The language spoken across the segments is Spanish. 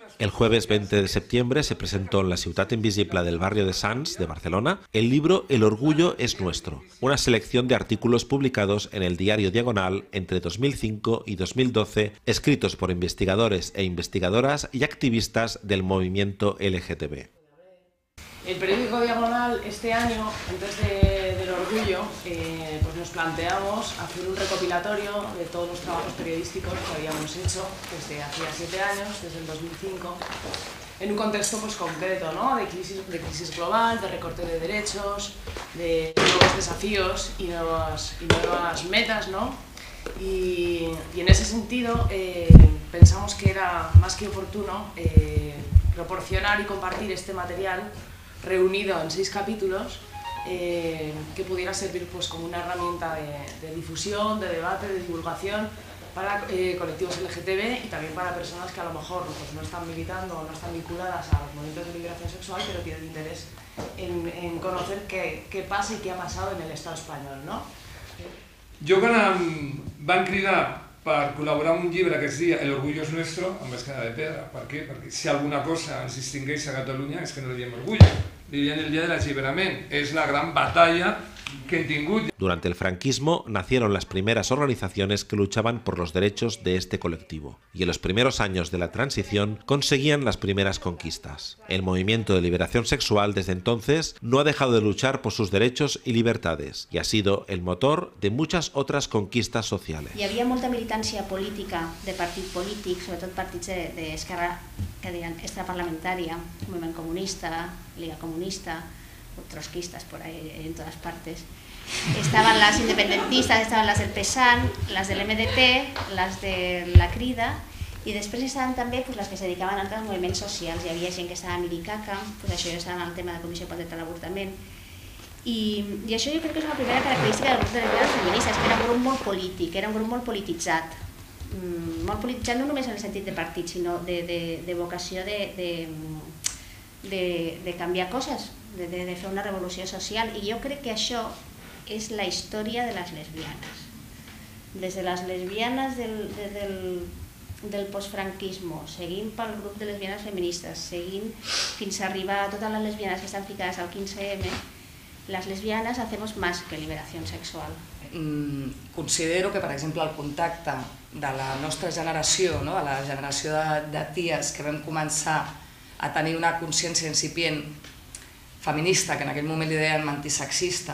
El jueves 20 de septiembre se presentó en la Ciutat Invisible del barrio de Sants, de Barcelona, el libro El orgullo es nuestro, una selección de artículos publicados en el diario Diagonal entre 2005 y 2012, escritos por investigadores e investigadoras y activistas del movimiento LGTB. El periódico Diagonal este año, antes del orgullo, pues nos planteamos hacer un recopilatorio de todos los trabajos periodísticos que habíamos hecho desde hacía 7 años, desde el 2005, en un contexto pues concreto, ¿no? de crisis global, de recorte de derechos, de nuevos desafíos y nuevas metas, ¿no? Y en ese sentido pensamos que era más que oportuno proporcionar y compartir este material reunido en 6 capítulos que pudiera servir pues, como una herramienta de difusión, de debate, de divulgación para colectivos LGTB y también para personas que a lo mejor pues, no están militando o no están vinculadas a los movimientos de liberación sexual, pero tienen interés en conocer qué pasa y qué ha pasado en el Estado español, ¿no? Jo quan em van cridar per col·laborar amb un llibre que es deia El orgullo es nuestro, em vaig quedar de pedra. Per què? Perquè si alguna cosa ens distingueix a Catalunya és que no diem orgullo. Vivien el día del alliberament. És la gran batalla que hem tingut. Durante el franquismo nacieron las primeras organizaciones que luchaban por los derechos de este colectivo, y en los primeros años de la transición conseguían las primeras conquistas. El movimiento de liberación sexual desde entonces no ha dejado de luchar por sus derechos y libertades, y ha sido el motor de muchas otras conquistas sociales. Hi havia molta militància política de partit polític, sobretot partits d'esquerra que deien extraparlamentària, Moviment Comunista, Liga Comunista, trotskistas por ahí en todas partes. Estaban las independentistas, estaban las del PSAN, las del MDT, las de la Crida, i després estaven també pues, les que se dedicaven a altres moviments socials. Hi havia gent que estava a Milicaca, pues, això ja estava en el tema de la Comissió pel Dret a l'Avortament. I això jo crec que és una primera característica del grup de lesbianes feministes, que era un grup molt polític, era un grup molt polititzat. Molt polititzat no només en el sentit de partit, sinó de vocació de canviar coses, de fer una revolució social, i jo crec que això és la història de les lesbianes. Des de les lesbianes del postfranquisme, seguint pel grup de lesbianes feministes, seguint fins a arribar a totes les lesbianes que estan ficades al 15M, les lesbianes hacemos más que liberación sexual. Considero que, per exemple, el contacte de la nostra generació, de la generació de ties que vam començar a tenir una consciència incipient feminista, que en aquell moment li deien antisexista,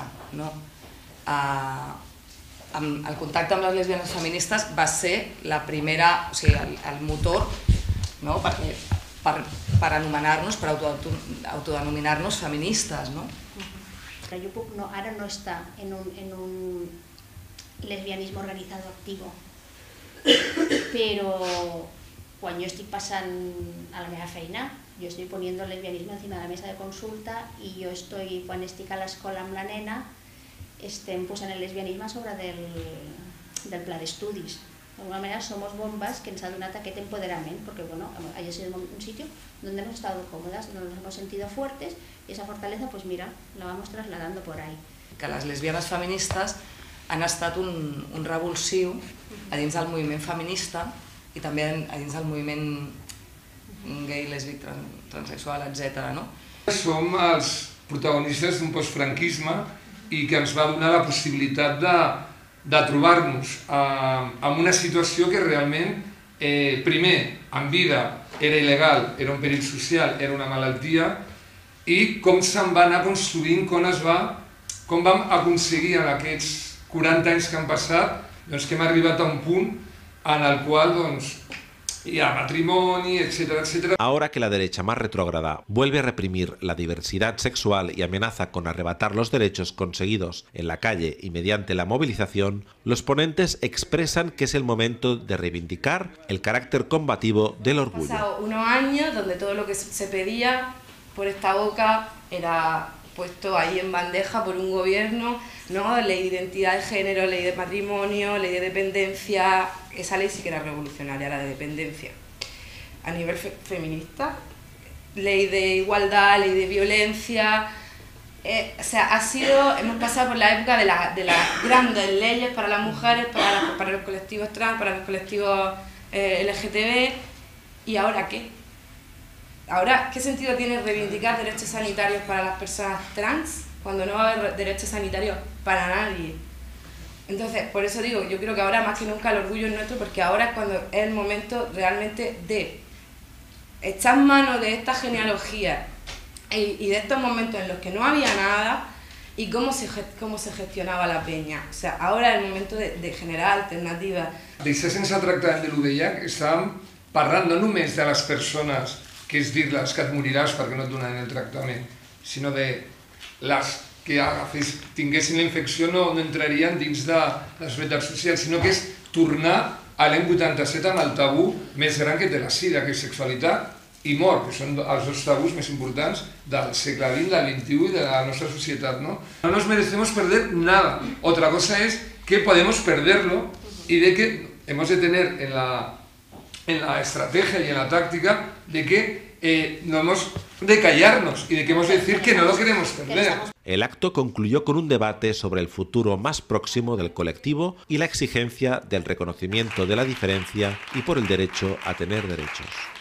el contacte amb les lesbianes feministes va ser la primera, o sigui, el motor per anomenar-nos, per autodenominar-nos feministes. Jo puc ara no estar en un lesbianisme organitzat actiu, però quan jo estic passant a la meva feina, yo estoy poniendo el lesbianismo encima de la mesa de consulta y yo estoy, quan estic a l'escola amb la nena, estem posant el lesbianisme sobre del pla d'estudis. D'alguna manera somos bombas que ens ha donat aquest empoderament, porque bueno, haya sido un sitio donde hemos estado cómodas, nos hemos sentido fuertes y esa fortaleza, pues mira, la vamos trasladando por ahí. Que les lesbianes feministes han estat un revulsiu a dins del moviment feminista i també a dins del moviment gay, lèsbic, transsexual, etc. Som els protagonistes d'un postfranquisme i que ens va donar la possibilitat de trobar-nos en una situació que realment, primer, en vida era il·legal, era un perill social, era una malaltia, i com se'n va anar construint, com vam aconseguir en aquests 40 anys que han passat, que hem arribat a un punt en el qual y a matrimonio, etcétera, etcétera. Ahora que la derecha más retrógrada vuelve a reprimir la diversidad sexual y amenaza con arrebatar los derechos conseguidos en la calle y mediante la movilización, los ponentes expresan que es el momento de reivindicar el carácter combativo del orgullo. Han pasado unos años donde todo lo que se pedía por esta boca era puesto ahí en bandeja por un gobierno, ley de identidad de género, ley de matrimonio, ley de dependencia. Esa ley sí que era revolucionaria, la de dependencia. A nivel feminista, ley de igualdad, ley de violencia. O sea, hemos pasado por la época de las grandes leyes para las mujeres, para los colectivos trans, para los colectivos LGTB. ¿Y ahora qué? Ahora, ¿qué sentido tiene reivindicar derechos sanitarios para las personas trans cuando no va a haber derechos sanitarios para nadie? Entonces, por eso digo, yo creo que ahora más que nunca el orgullo es nuestro, porque ahora es cuando es el momento realmente de echar mano de esta genealogía y de estos momentos en los que no había nada y cómo se gestionava la penya. O sea, ahora es el momento de generar alternativas. D'això sense tractar de l'UVIH estàvem parlant no només de les persones, que és dir-les que et moriràs perquè no et donaran el tractament, sinó de les que tinguessin la infecció no entrarien dins de les veritats socials, sinó que és tornar a l'any 87 amb el tabú més gran que té la sida, que és sexualitat i mort, que són els dos tabús més importants del segle XX, del XXI i de la nuestra societat, ¿no? No nos merecemos perder nada. Otra cosa es que podemos perderlo y de que hemos de tener en la estrategia y en la táctica de que no hemos de callarnos y de que hemos de decir que no lo queremos perder. El acto concluyó con un debate sobre el futuro más próximo del colectivo y la exigencia del reconocimiento de la diferencia y por el derecho a tener derechos.